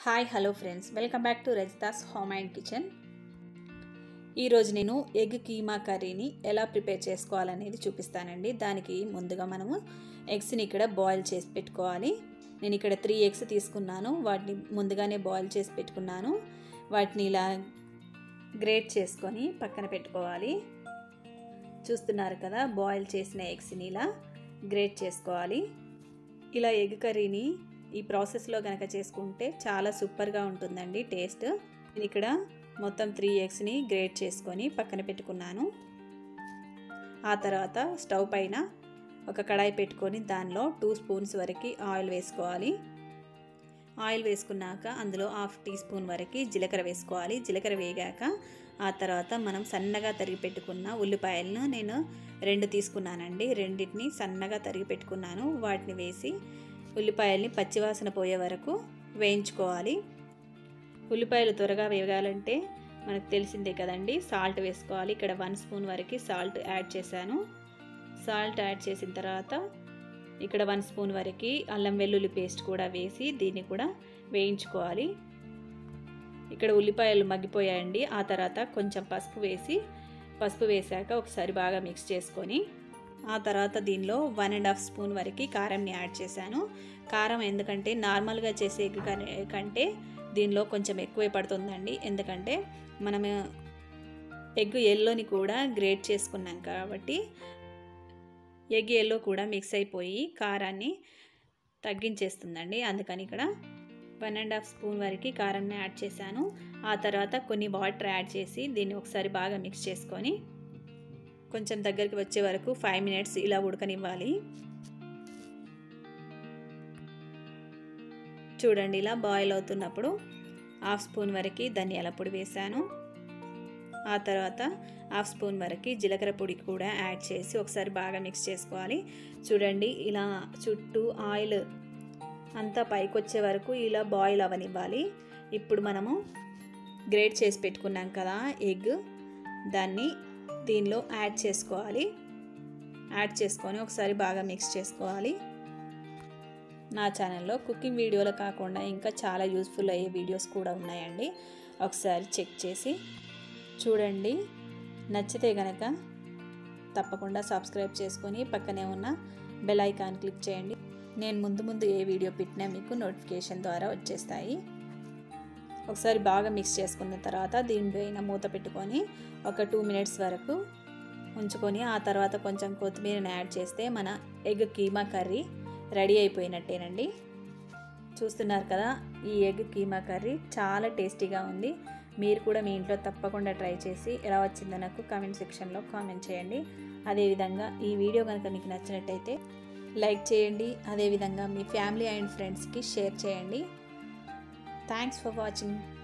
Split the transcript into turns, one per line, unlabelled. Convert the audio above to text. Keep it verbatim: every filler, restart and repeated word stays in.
Hi hello friends, welcome back to Rajitha's home and kitchen. ఈరోజు నేను egg keema కర్రీని ఎలా ప్రిపేర్ చేసుకోవాలనేది చూపిస్తానండి. దానికి ముందుగా మనము ఎగ్స్ని ఇక్కడ బాయిల్ చేసి పెట్టుకోవాలి. నేను ఇక్కడ త్రీ ఎగ్స్ తీసుకున్నాను. వాటిని ముందుగానే బాయిల్ చేసి పెట్టుకున్నాను. వాటిని ఇలా గ్రేట్ చేసుకొని పక్కన పెట్టుకోవాలి. చూస్తున్నారు కదా, బాయిల్ చేసిన ఎగ్స్ని ఇలా గ్రేట్ చేసుకోవాలి. ఇలా ఎగ్ కర్రీని ఈ ప్రాసెస్లో కనుక చేసుకుంటే చాలా సూపర్గా ఉంటుందండి టేస్ట్. నేను ఇక్కడ మొత్తం త్రీ ఎగ్స్ని గ్రేట్ చేసుకొని పక్కన పెట్టుకున్నాను. ఆ తర్వాత స్టవ్ పైన ఒక కడాయి పెట్టుకొని దానిలో టూ స్పూన్స్ వరకు ఆయిల్ వేసుకోవాలి. ఆయిల్ వేసుకున్నాక అందులో హాఫ్ టీ స్పూన్ వరకు జీలకర్ర వేసుకోవాలి. జీలకర్ర వేగాక ఆ తర్వాత మనం సన్నగా తరిగి పెట్టుకున్న ఉల్లిపాయలను నేను రెండు తీసుకున్నానండి. రెండింటిని సన్నగా తరిగి పెట్టుకున్నాను. వాటిని వేసి ఉల్లిపాయల్ని పచ్చివాసన పోయే వరకు వేయించుకోవాలి. ఉల్లిపాయలు త్వరగా వేగాలంటే మనకు తెలిసిందే కదండి, సాల్ట్ వేసుకోవాలి. ఇక్కడ వన్ స్పూన్ వరకు సాల్ట్ యాడ్ చేశాను. సాల్ట్ యాడ్ చేసిన తర్వాత ఇక్కడ వన్ స్పూన్ వరకు అల్లం వెల్లుల్లి పేస్ట్ కూడా వేసి దీన్ని కూడా వేయించుకోవాలి. ఇక్కడ ఉల్లిపాయలు మగ్గిపోయాయండి. ఆ తర్వాత కొంచెం పసుపు వేసి పసుపు వేసాక ఒకసారి బాగా మిక్స్ చేసుకొని ఆ తర్వాత దీనిలో వన్ అండ్ హాఫ్ స్పూన్ వరకు కారంని యాడ్ చేశాను. కారం ఎందుకంటే నార్మల్గా చేసే ఎగ్ కంటే దీనిలో కొంచెం ఎక్కువే పడుతుందండి. ఎందుకంటే మనం ఎగ్ ఎల్లోని కూడా గ్రేట్ చేసుకున్నాం కాబట్టి ఎగ్ ఎల్లో కూడా మిక్స్ అయిపోయి కారాన్ని తగ్గించేస్తుందండి. అందుకని ఇక్కడ వన్ అండ్ హాఫ్ స్పూన్ వరకు కారాన్ని యాడ్ చేశాను. ఆ తర్వాత కొన్ని వాటర్ యాడ్ చేసి దీన్ని ఒకసారి బాగా మిక్స్ చేసుకొని కొంచెం దగ్గరికి వచ్చే వరకు ఫైవ్ మినిట్స్ ఇలా ఉడకనివ్వాలి. చూడండి, ఇలా బాయిల్ అవుతున్నప్పుడు హాఫ్ స్పూన్ వరకు ధనియాల పొడి వేసాను. ఆ తర్వాత హాఫ్ స్పూన్ వరకు జీలకర్ర పొడి కూడా యాడ్ చేసి ఒకసారి బాగా మిక్స్ చేసుకోవాలి. చూడండి, ఇలా చుట్టూ ఆయిల్ అంతా పైకి వచ్చే వరకు ఇలా బాయిల్ అవనివ్వాలి. ఇప్పుడు మనము గ్రేట్ చేసి పెట్టుకున్నాం కదా ఎగ్, దాన్ని దీనిలో యాడ్ చేసుకోవాలి. యాడ్ చేసుకొని ఒకసారి బాగా మిక్స్ చేసుకోవాలి. నా ఛానల్లో కుకింగ్ వీడియోలు కాకుండా ఇంకా చాలా యూస్ఫుల్ అయ్యే వీడియోస్ కూడా ఉన్నాయండి. ఒకసారి చెక్ చేసి చూడండి. నచ్చితే కనుక తప్పకుండా సబ్స్క్రైబ్ చేసుకొని పక్కనే ఉన్న బెల్ ఐకాన్ క్లిక్ చేయండి. నేను ముందు ముందు ఏ వీడియో పెట్టినా మీకు నోటిఫికేషన్ ద్వారా వచ్చేస్తాయి. ఒకసారి బాగా మిక్స్ చేసుకున్న తర్వాత దీనిపైన మూత పెట్టుకొని ఒక టూ మినిట్స్ వరకు ఉంచుకొని ఆ తర్వాత కొంచెం కొత్తిమీరని యాడ్ చేస్తే మన ఎగ్ కీమా కర్రీ రెడీ అయిపోయినట్టేనండి. చూస్తున్నారు కదా, ఈ ఎగ్ కీమా కర్రీ చాలా టేస్టీగా ఉంది. మీరు కూడా మీ ఇంట్లో తప్పకుండా ట్రై చేసి ఎలా వచ్చిందో నాకు కామెంట్ సెక్షన్లో కామెంట్ చేయండి. అదేవిధంగా ఈ వీడియో కనుక మీకు నచ్చినట్టయితే లైక్ చేయండి. అదేవిధంగా మీ ఫ్యామిలీ అండ్ ఫ్రెండ్స్కి షేర్ చేయండి. Thanks for watching.